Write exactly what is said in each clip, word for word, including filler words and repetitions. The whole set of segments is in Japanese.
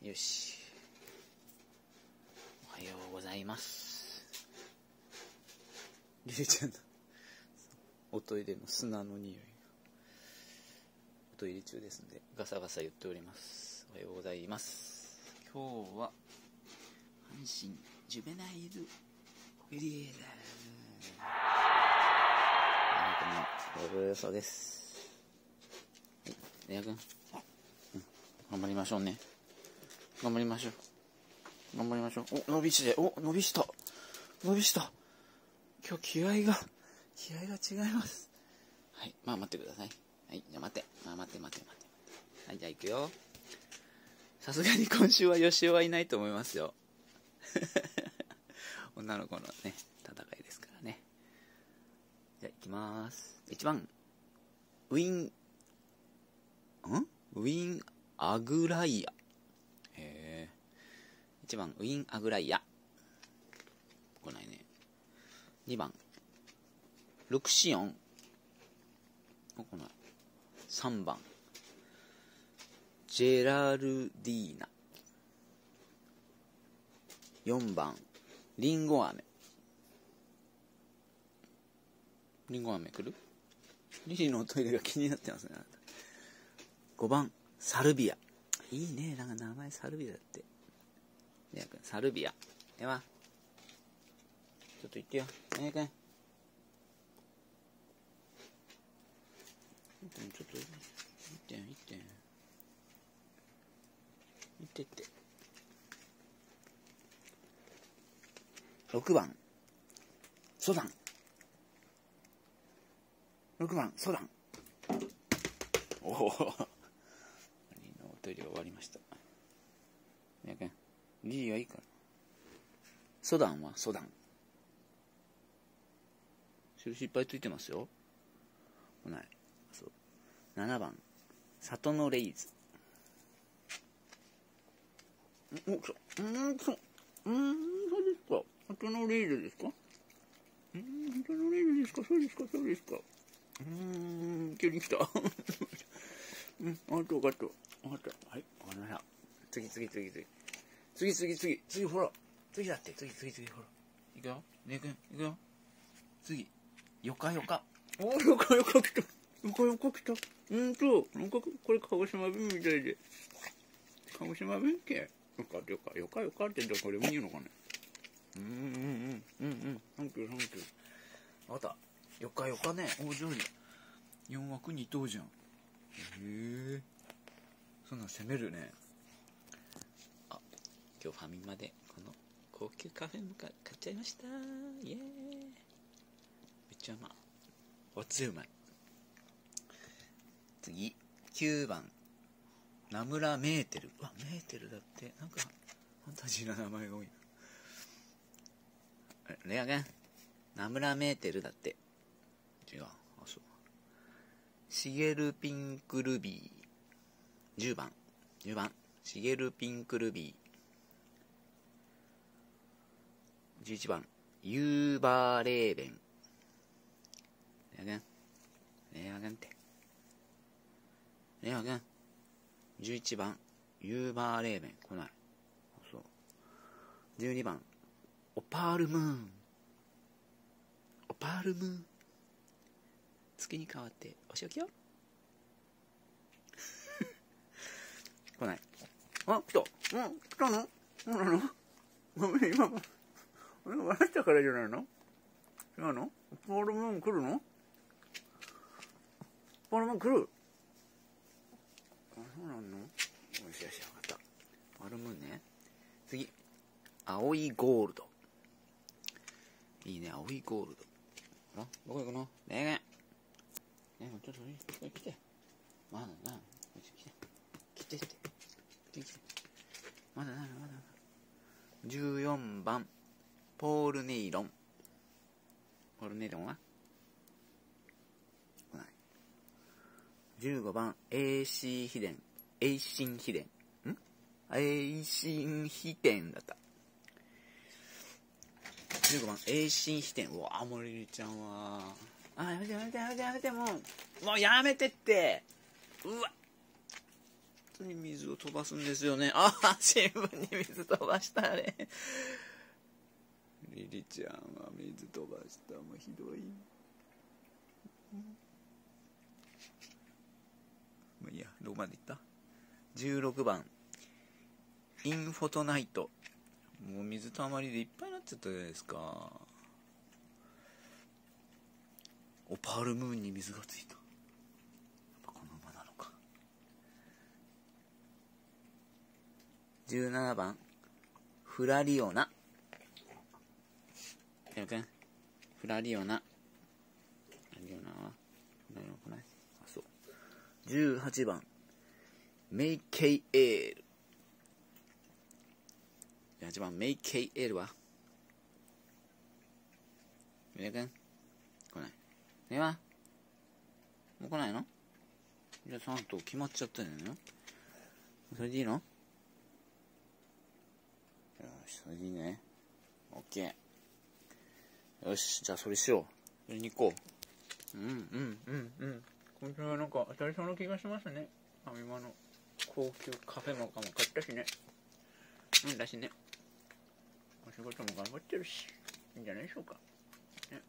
よし。おはようございます。リリちゃんのおトイレの砂の匂いがおトイレ中ですのでガサガサ言っております。おはようございます。今日は阪神ジュベナイルフィリエーダーのご無沙汰です。はい、レア君、うん、頑張りましょうね。頑張りましょう。頑張りましょう。お、伸びしで、お、伸びした。伸びした。今日気合が、気合が違います。はい、まあ待ってください。はい、じゃあ待って。まあ待って待って待って。はい、じゃあ行くよ。さすがに今週は吉尾はいないと思いますよ。女の子のね、戦いですからね。じゃあ行きまーす。いちばん、ウィン、んウィンアグライア。へー。いちばん、ウィンアグライア。来ないね。にばん、ルクシオン。来ない。さんばん、ジェラルディーナ。よんばん、リンゴ飴。リンゴ飴来る？リリのおトイレが気になってますね。ごばん、サルビア。いいね、なんか名前サルビアだって。ねえくん、サルビア。では、ちょっと行ってよ。ねえくん。ちょっと、行ってん、行ってん。行ってって。ろくばん、ソダン。ろくばん、ソダン。おお。リリのおトイレが終わりました。ねえくん、リリはいいから。ソダンはソダン。印いっぱいついてますよ。来ない。そう。ななばん、里のレイズ。んお、来た。んそう。うん、そうですか。里のレイズですか？うん、里のレイズですか？そうですか、そうですか。うーん、急に来た。うん、あと、あと、あと。はい、わかりました。次、次、次、次。次、次、次、次、ほら。次だって、次、次、次、ほら。いくよ。ねえくん、いくよ。次。よかよか。おー、よかよか来た。よかよか来た。うんと、なんか、これ鹿児島弁みたいで。鹿児島弁系。よかよか、よかよかってどこでもいいのかね。うんうんうん、うんうん。サンキュー、サンキュー。わかった。よかよかね。お、上手。よん枠に等じゃん。へえ。そんなん攻めるね。あ、今日ファミマでこの高級カフェモカ買っちゃいました。イエーイ。めっちゃうまい。おつゆうまい。次、きゅうばん、ナムラメーテル。うわ、メーテルだって。なんか、ファンタジーな名前が多いな。レア君、ナムラメーテルだって。違う。あ、そう。シゲルピンクルビー。じゅうばん。じゅうばん。シゲルピンクルビー。じゅういちばん。ユーバーレーベン。レア君。レア君って。レア君。じゅういちばん。ユーバーレーベン。来ない。そう。じゅうにばん。オパールムーン。オパールムーン。月に変わってお仕置きよ。来ない。あ、来た。うん、来たの？そうなの？ごめん、今、俺が笑ったからじゃないの？違うの？オパールムーン来るの？オパールムーン来る？あ、そうなの？よしよし、わかった。オパールムーンね。次。青いゴールド。いいね、青いゴールド。あ、どこ行くの？ねえねえ。ねえ、ちょっと来て。まだな。来て。来てって。来て来て。まだな、まだな。じゅうよんばん、ポールネイロン。ポールネイロンは来ない。じゅうごばん、エーシー秘伝。エイシン秘伝。ん？エイシン秘伝だった。じゅうごばん、エイシン秘伝。うわぁ、もうリリちゃんは。あ、やめてやめてやめてやめて、もう。もうやめてって。うわ。 当に水を飛ばすんですよね。ああ、新聞に水飛ばしたあれ。リリちゃんは水飛ばした。もうひどい。もういいや、どこまでいった？じゅうろくばんインフォトナイト。もう水たまりでいっぱいになっちゃったじゃないですか。オパールムーンに水がついた。やっぱこの馬なのか。じゅうななばんフラリオナ。やくんフラリオナ。フラリオナはフラリオナ来ない？あ、そう。じゅうはちばんメイケイエール。じゅうはちばんメイケイエールはやくん来ない。ではもう来ないの？じゃあさん頭決まっちゃったんだよ。それでいいの？よし、それでいいね。オッケー。よし、じゃあそれしよう。それに行こう。うんうんうんうん。今週はなんか当たりそうな気がしますね。ファミマの高級カフェモカも買ったしね。うんだしね。お仕事も頑張ってるし、いいんじゃないでしょうか。ね。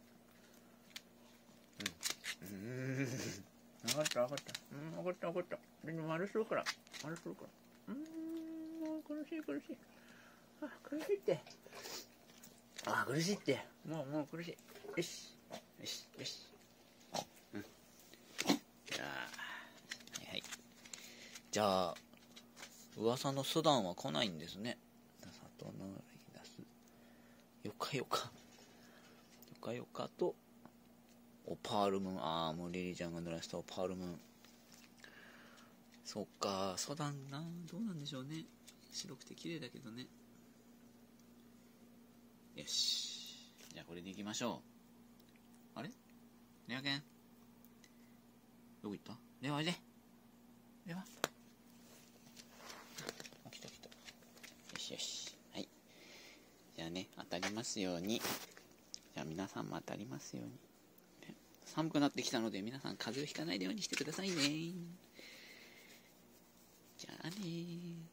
うん。うん。分かった分かった。うん、分かった分かった。でも丸するから。丸するから。うーん、もう苦しい苦しい。あ、苦しいって。あ、苦しいって。もうもう苦しい。よし。よし、よし。うん。じゃあ、はいはい。じゃあ、噂のソダンは来ないんですね。里の出す。よかよか。よかよかと、オパールムーン。ああ、もうリリーちゃんが濡らしたオパールムーン。そっか、ソダンな。どうなんでしょうね。白くて綺麗だけどね。よし。じゃあこれでいきましょう。あれレアケンどこ行った？レアおいで。レア来た来た。よしよし。はい。じゃあね、当たりますように。じゃあ皆さんも当たりますように。寒くなってきたので皆さん風邪をひかないようにしてくださいね。じゃあねー。